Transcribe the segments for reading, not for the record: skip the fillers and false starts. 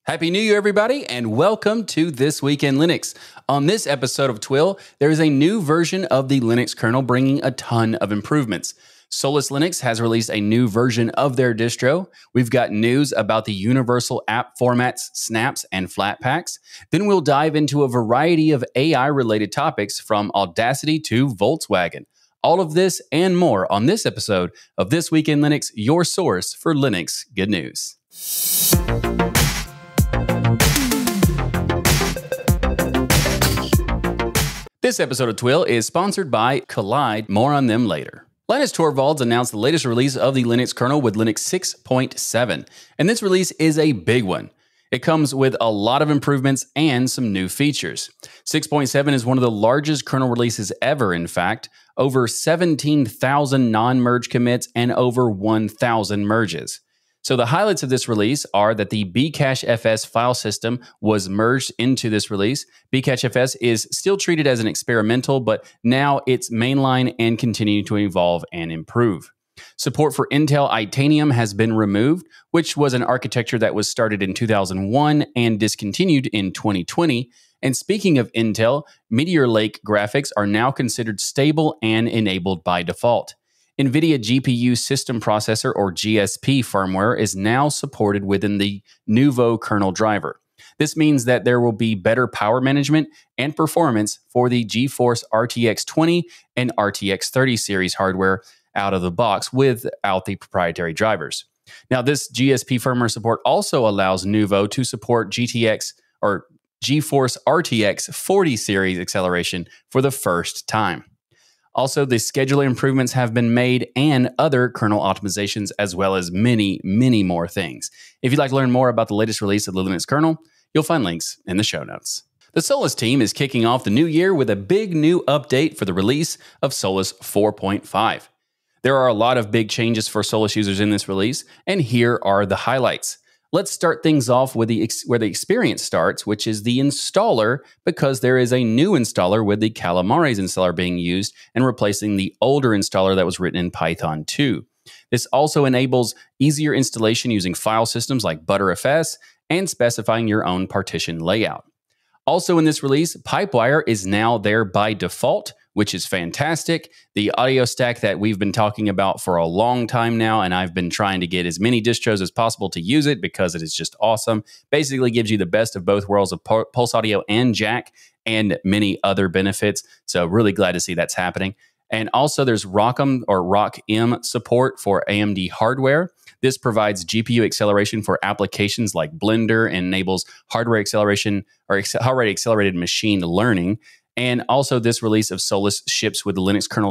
Happy New Year, everybody, and welcome to This Week in Linux. On this episode of Twill, there is a new version of the Linux kernel bringing a ton of improvements. Solus Linux has released a new version of their distro. We've got news about the universal app formats, snaps, and flatpaks. Then we'll dive into a variety of AI-related topics from Audacity to Volkswagen. All of this and more on this episode of This Week in Linux, your source for Linux good news. This episode of Twill is sponsored by Kolide. More on them later. Linus Torvalds announced the latest release of the Linux kernel with Linux 6.7, and this release is a big one. It comes with a lot of improvements and some new features. 6.7 is one of the largest kernel releases ever, in fact, over 17,000 non-merge commits and over 1,000 merges. So the highlights of this release are that the bcachefs file system was merged into this release. bcachefs is still treated as an experimental, but now it's mainline and continuing to evolve and improve. Support for Intel Itanium has been removed, which was an architecture that was started in 2001 and discontinued in 2020. And speaking of Intel, Meteor Lake graphics are now considered stable and enabled by default. NVIDIA GPU System Processor, or GSP firmware, is now supported within the Nouveau kernel driver. This means that there will be better power management and performance for the GeForce RTX 20 and RTX 30 series hardware out of the box without the proprietary drivers. Now, this GSP firmware support also allows Nouveau to support GeForce RTX 40 series acceleration for the first time. Also, the scheduler improvements have been made and other kernel optimizations, as well as many, many more things. If you'd like to learn more about the latest release of the Linux kernel, you'll find links in the show notes. The Solus team is kicking off the new year with a big new update for the release of Solus 4.5. There are a lot of big changes for Solus users in this release, and here are the highlights. Let's start things off with where the experience starts, which is the installer, because there is a new installer with the Calamares installer being used and replacing the older installer that was written in Python 2. This also enables easier installation using file systems like Btrfs and specifying your own partition layout. Also in this release, Pipewire is now there by default, which is fantastic. The audio stack that we've been talking about for a long time now, and I've been trying to get as many distros as possible to use it because it is just awesome. Basically gives you the best of both worlds of Pulse Audio and Jack and many other benefits. So really glad to see that's happening. And also there's ROCm or ROCm support for AMD hardware. This provides GPU acceleration for applications like Blender and enables hardware acceleration or already accelerated machine learning. And also this release of Solus ships with the Linux kernel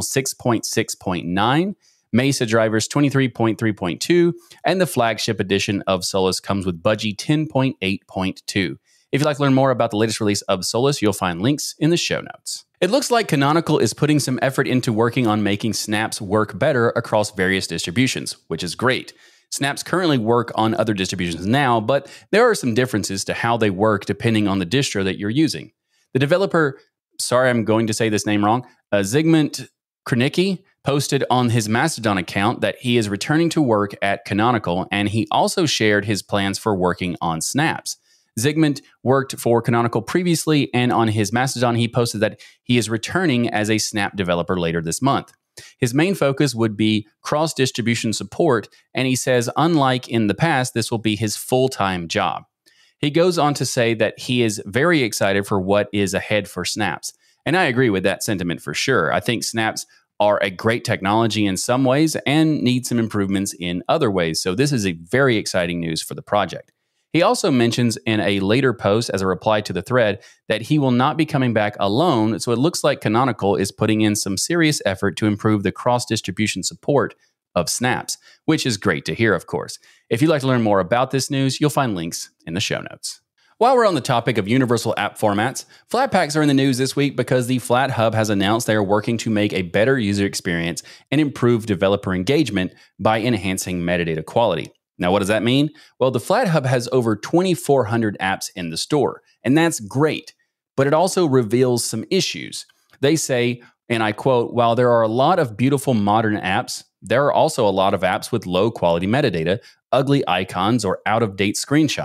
6.6.9, Mesa drivers 23.3.2, and the flagship edition of Solus comes with Budgie 10.8.2. If you'd like to learn more about the latest release of Solus, you'll find links in the show notes. It looks like Canonical is putting some effort into working on making snaps work better across various distributions, which is great. Snaps currently work on other distributions now, but there are some differences to how they work depending on the distro that you're using. The developer, sorry I'm going to say this name wrong, Zygmunt Krnicki, posted on his Mastodon account that he is returning to work at Canonical, and he also shared his plans for working on snaps. Zygmunt worked for Canonical previously, and on his Mastodon, he posted that he is returning as a Snap developer later this month. His main focus would be cross-distribution support, and he says, unlike in the past, this will be his full-time job. He goes on to say that he is very excited for what is ahead for snaps. And I agree with that sentiment for sure. I think snaps are a great technology in some ways and need some improvements in other ways. So this is a very exciting news for the project. He also mentions in a later post as a reply to the thread that he will not be coming back alone. So it looks like Canonical is putting in some serious effort to improve the cross-distribution support of snaps, which is great to hear, of course. If you'd like to learn more about this news, you'll find links in the show notes. While we're on the topic of universal app formats, Flatpaks are in the news this week because the FlatHub has announced they are working to make a better user experience and improve developer engagement by enhancing metadata quality. Now, what does that mean? Well, the FlatHub has over 2,400 apps in the store, and that's great, but it also reveals some issues. They say, and I quote, while there are a lot of beautiful modern apps, there are also a lot of apps with low quality metadata, ugly icons, or out-of-date screenshots.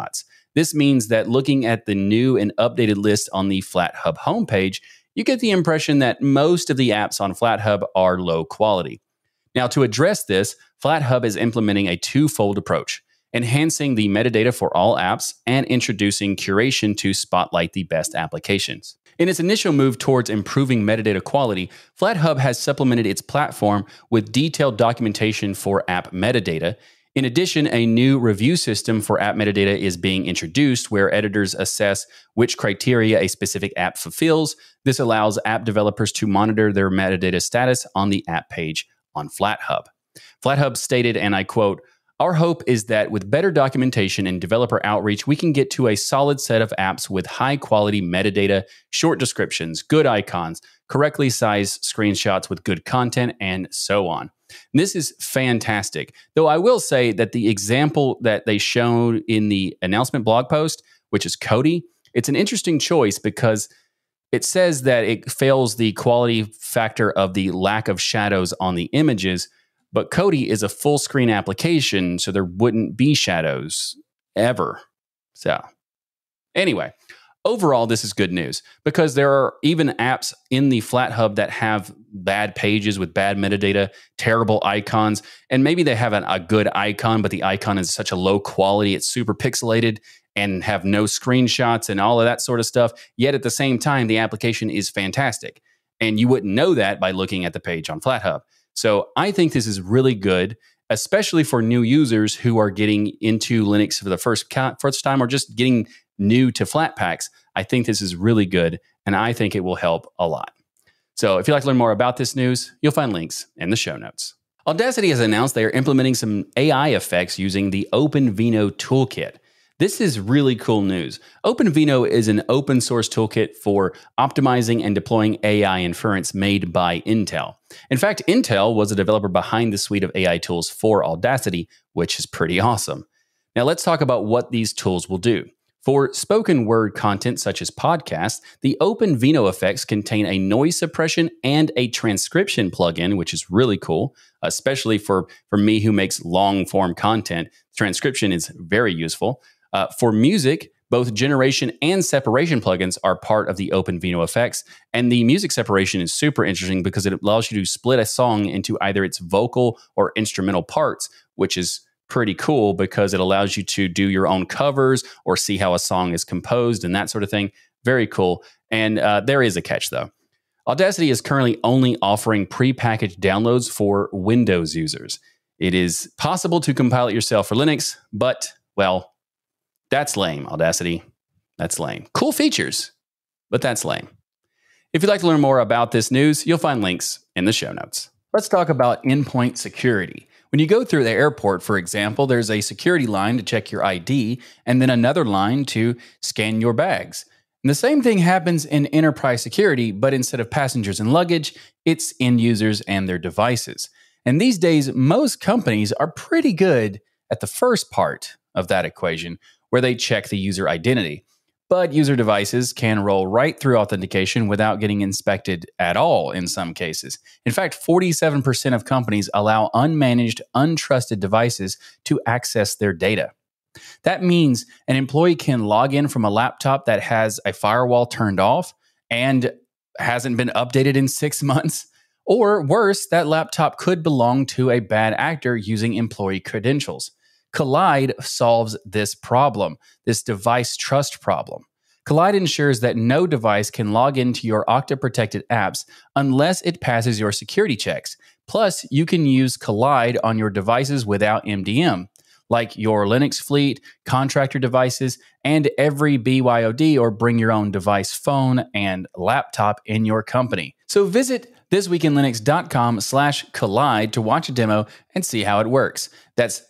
This means that looking at the new and updated list on the FlatHub homepage, you get the impression that most of the apps on FlatHub are low quality. Now, to address this, FlatHub is implementing a twofold approach, enhancing the metadata for all apps and introducing curation to spotlight the best applications. In its initial move towards improving metadata quality, FlatHub has supplemented its platform with detailed documentation for app metadata. In addition, a new review system for app metadata is being introduced where editors assess which criteria a specific app fulfills. This allows app developers to monitor their metadata status on the app page on FlatHub. FlatHub stated, and I quote, "Our hope is that with better documentation and developer outreach, we can get to a solid set of apps with high-quality metadata, short descriptions, good icons, correctly sized screenshots with good content, and so on." This is fantastic. Though I will say that the example that they showed in the announcement blog post, which is Kodi, it's an interesting choice because it says that it fails the quality factor of the lack of shadows on the images, but Kodi is a full screen application, so there wouldn't be shadows ever. So anyway, overall, this is good news because there are even apps in the FlatHub that have bad pages with bad metadata, terrible icons, and maybe they have a good icon, but the icon is such a low quality, it's super pixelated and have no screenshots and all of that sort of stuff. Yet at the same time, the application is fantastic. And you wouldn't know that by looking at the page on FlatHub. So I think this is really good, especially for new users who are getting into Linux for the first time or just getting new to Flatpaks. I think this is really good, and I think it will help a lot. So if you'd like to learn more about this news, you'll find links in the show notes. Audacity has announced they are implementing some AI effects using the OpenVINO toolkit. This is really cool news. OpenVINO is an open source toolkit for optimizing and deploying AI inference made by Intel. In fact, Intel was a developer behind the suite of AI tools for Audacity, which is pretty awesome. Now let's talk about what these tools will do. For spoken word content such as podcasts, the OpenVINO effects contain a noise suppression and a transcription plugin, which is really cool, especially for me who makes long form content. Transcription is very useful. For music, both generation and separation plugins are part of the OpenVINO effects. And the music separation is super interesting because it allows you to split a song into either its vocal or instrumental parts, which is pretty cool because it allows you to do your own covers or see how a song is composed and that sort of thing. Very cool. And there is a catch, though. Audacity is currently only offering prepackaged downloads for Windows users. It is possible to compile it yourself for Linux, but, well, that's lame, Audacity. That's lame. Cool features, but that's lame. If you'd like to learn more about this news, you'll find links in the show notes. Let's talk about endpoint security. When you go through the airport, for example, there's a security line to check your ID and then another line to scan your bags. And the same thing happens in enterprise security, but instead of passengers and luggage, it's end users and their devices. And these days, most companies are pretty good at the first part of that equation, where they check the user identity. But user devices can roll right through authentication without getting inspected at all in some cases. In fact, 47% of companies allow unmanaged, untrusted devices to access their data. That means an employee can log in from a laptop that has a firewall turned off and hasn't been updated in 6 months. Or worse, that laptop could belong to a bad actor using employee credentials. Kolide solves this problem, this device trust problem. Kolide ensures that no device can log into your Okta-protected apps unless it passes your security checks. Plus, you can use Kolide on your devices without MDM, like your Linux fleet, contractor devices, and every BYOD or bring your own device phone and laptop in your company. So visit thisweekinlinux.com/Kolide to watch a demo and see how it works. That's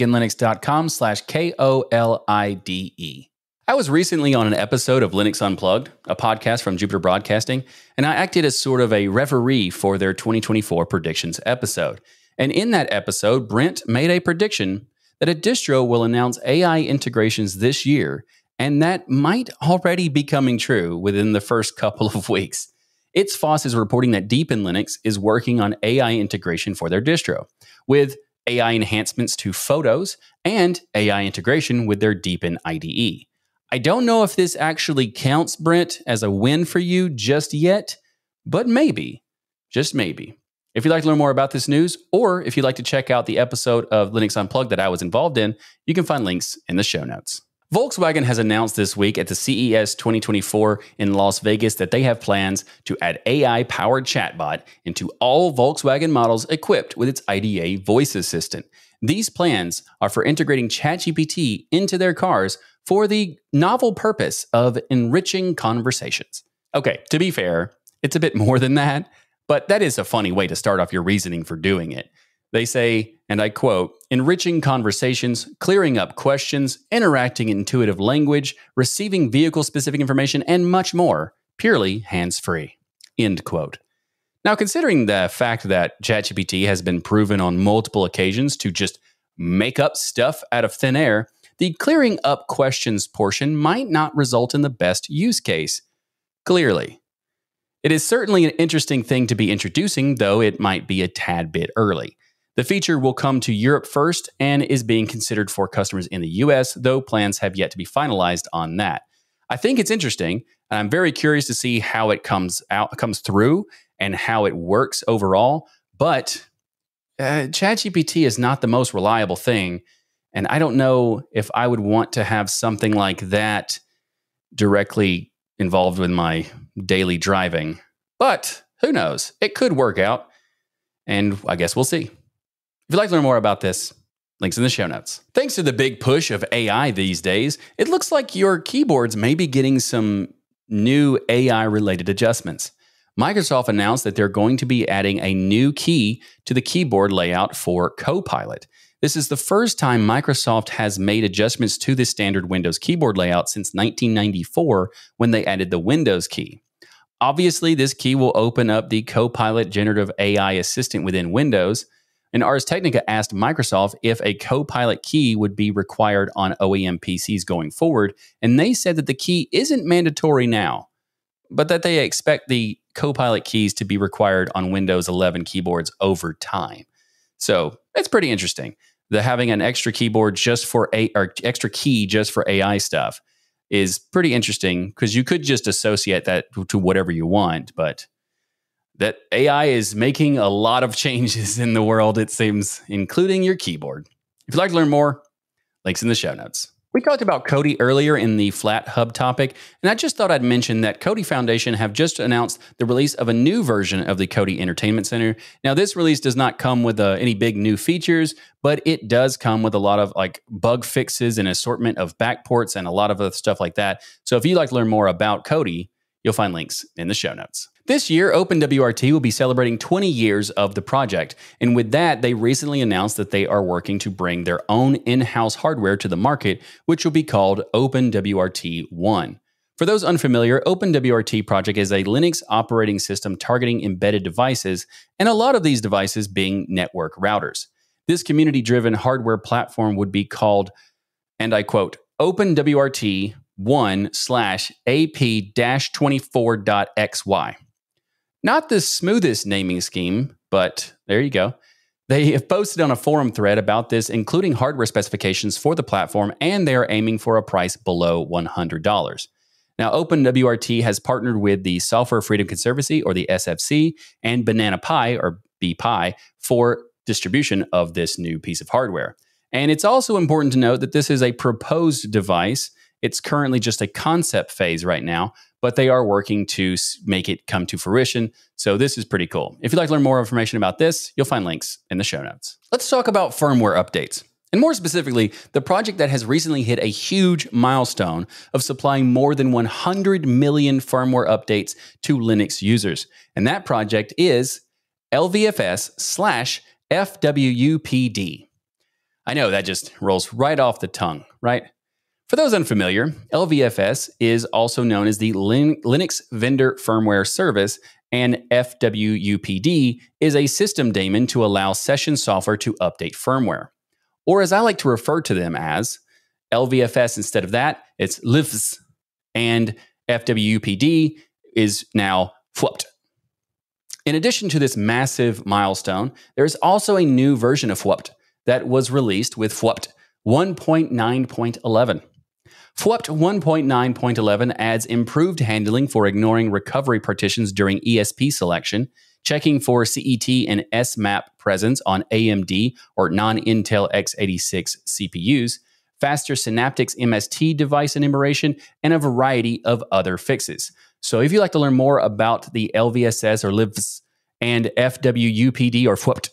thisweekinlinux.com/KOLIDE. I was recently on an episode of Linux Unplugged, a podcast from Jupiter Broadcasting, and I acted as sort of a referee for their 2024 predictions episode. And in that episode, Brent made a prediction that a distro will announce AI integrations this year, and that might already be coming true within the first couple of weeks. ItsFoss is reporting that Deepin Linux is working on AI integration for their distro, with AI enhancements to Photos and AI integration with their Deepin IDE. I don't know if this actually counts, Brent, as a win for you just yet, but maybe, just maybe. If you'd like to learn more about this news, or if you'd like to check out the episode of Linux Unplugged that I was involved in, you can find links in the show notes. Volkswagen has announced this week at the CES 2024 in Las Vegas that they have plans to add AI-powered chatbot into all Volkswagen models equipped with its IDA voice assistant. These plans are for integrating ChatGPT into their cars for the novel purpose of enriching conversations. Okay, to be fair, it's a bit more than that, but that is a funny way to start off your reasoning for doing it. They say, and I quote, enriching conversations, clearing up questions, interacting in intuitive language, receiving vehicle-specific information, and much more, purely hands-free, end quote. Now, considering the fact that ChatGPT has been proven on multiple occasions to just make up stuff out of thin air, the clearing up questions portion might not result in the best use case. Clearly. It is certainly an interesting thing to be introducing, though it might be a tad bit early. The feature will come to Europe first and is being considered for customers in the US, though plans have yet to be finalized on that. I think it's interesting, and I'm very curious to see how it comes through and how it works overall, but ChatGPT is not the most reliable thing, and I don't know if I would want to have something like that directly involved with my daily driving. But who knows? It could work out, and I guess we'll see. If you'd like to learn more about this, links in the show notes. Thanks to the big push of AI these days, it looks like your keyboards may be getting some new AI-related adjustments. Microsoft announced that they're going to be adding a new key to the keyboard layout for Copilot. This is the first time Microsoft has made adjustments to the standard Windows keyboard layout since 1994 when they added the Windows key. Obviously, this key will open up the Copilot generative AI assistant within Windows. And Ars Technica asked Microsoft if a Copilot key would be required on OEM PCs going forward, and they said that the key isn't mandatory now, but that they expect the Copilot keys to be required on Windows 11 keyboards over time. So it's pretty interesting. The having an extra keyboard just for extra key just for AI stuff is pretty interesting because you could just associate that to whatever you want, but that AI is making a lot of changes in the world, it seems, including your keyboard. If you'd like to learn more, links in the show notes. We talked about Kodi earlier in the Flat Hub topic, and I just thought I'd mention that Kodi Foundation have just announced the release of a new version of the Kodi Entertainment Center. Now, this release does not come with any big new features, but it does come with a lot of bug fixes and assortment of backports and a lot of other stuff like that. So if you'd like to learn more about Kodi, you'll find links in the show notes. This year, OpenWRT will be celebrating 20 years of the project, and with that, they recently announced that they are working to bring their own in-house hardware to the market, which will be called OpenWRT 1. For those unfamiliar, OpenWRT project is a Linux operating system targeting embedded devices, and a lot of these devices being network routers. This community-driven hardware platform would be called, and I quote, OpenWRT 1/AP-24.xy. Not the smoothest naming scheme, but there you go. They have posted on a forum thread about this, including hardware specifications for the platform, and they are aiming for a price below $100. Now, OpenWRT has partnered with the Software Freedom Conservancy, or the SFC, and Banana Pi, or BPi, for distribution of this new piece of hardware. And it's also important to note that this is a proposed device. It's currently just a concept phase right now, but they are working to make it come to fruition. So this is pretty cool. If you'd like to learn more information about this, you'll find links in the show notes. Let's talk about firmware updates. And more specifically, the project that has recently hit a huge milestone of supplying more than 100 million firmware updates to Linux users. And that project is LVFS/FWUPD. I know that just rolls right off the tongue, right? For those unfamiliar, LVFS is also known as the Linux Vendor Firmware Service, and FWUPD is a system daemon to allow session software to update firmware. Or as I like to refer to them as, LVFS instead of that, it's LVFS, and FWUPD is now FWUPD. In addition to this massive milestone, there is also a new version of FWUPD that was released with FWUPD 1.9.11. FWEPT 1.9.11 adds improved handling for ignoring recovery partitions during ESP selection, checking for CET and SMAP presence on AMD or non-Intel x86 CPUs, faster Synaptics MST device enumeration, and a variety of other fixes. So if you'd like to learn more about the LVSS or LIVS and FWUPD or FWEPT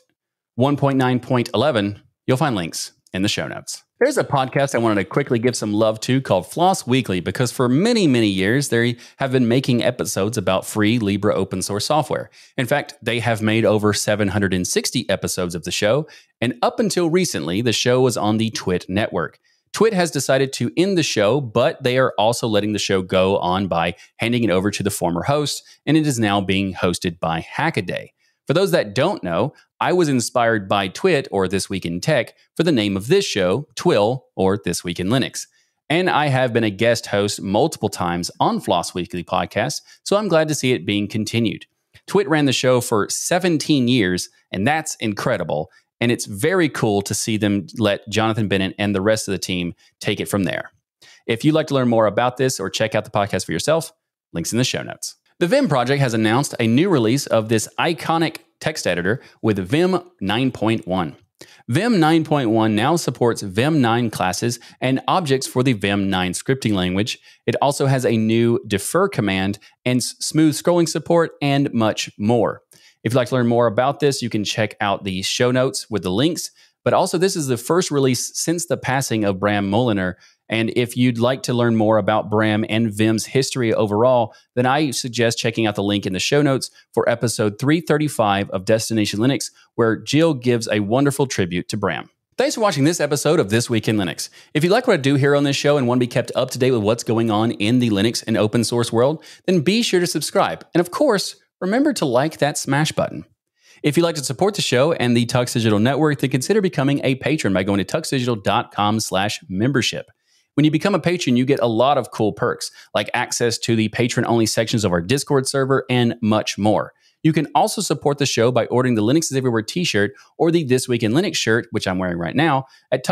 1.9.11, you'll find links in the show notes. There's a podcast I wanted to quickly give some love to called Floss Weekly because for many, many years, they have been making episodes about free Libre open source software. In fact, they have made over 760 episodes of the show, and up until recently, the show was on the Twit network. Twit has decided to end the show, but they are also letting the show go on by handing it over to the former host, and it is now being hosted by Hackaday. For those that don't know, I was inspired by Twit, or This Week in Tech, for the name of this show, Twill, or This Week in Linux. And I have been a guest host multiple times on Floss Weekly podcast, so I'm glad to see it being continued. Twit ran the show for 17 years, and that's incredible. And it's very cool to see them let Jonathan Bennett and the rest of the team take it from there. If you'd like to learn more about this or check out the podcast for yourself, links in the show notes. The Vim project has announced a new release of this iconic text editor with Vim 9.1. Vim 9.1 now supports Vim 9 classes and objects for the Vim 9 scripting language. It also has a new defer command and smooth scrolling support and much more. If you'd like to learn more about this, you can check out the show notes with the links. But also, this is the first release since the passing of Bram Molenaar. And if you'd like to learn more about Bram and Vim's history overall, then I suggest checking out the link in the show notes for episode 335 of Destination Linux, where Jill gives a wonderful tribute to Bram. Thanks for watching this episode of This Week in Linux. If you like what I do here on this show and want to be kept up to date with what's going on in the Linux and open source world, then be sure to subscribe. And of course, remember to like that smash button. If you'd like to support the show and the Tux Digital Network, then consider becoming a patron by going to tuxdigital.com/membership. When you become a patron, you get a lot of cool perks, like access to the patron-only sections of our Discord server and much more. You can also support the show by ordering the Linux is Everywhere t-shirt or the This Week in Linux shirt, which I'm wearing right now, at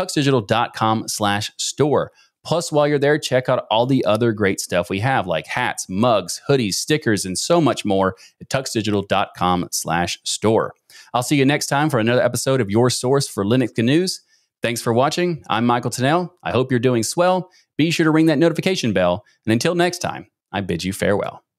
tuxdigital.com/store. Plus, while you're there, check out all the other great stuff we have, like hats, mugs, hoodies, stickers, and so much more at tuxdigital.com/store. I'll see you next time for another episode of your source for Linux news. Thanks for watching. I'm Michael Tunnell. I hope you're doing swell. Be sure to ring that notification bell. And until next time, I bid you farewell.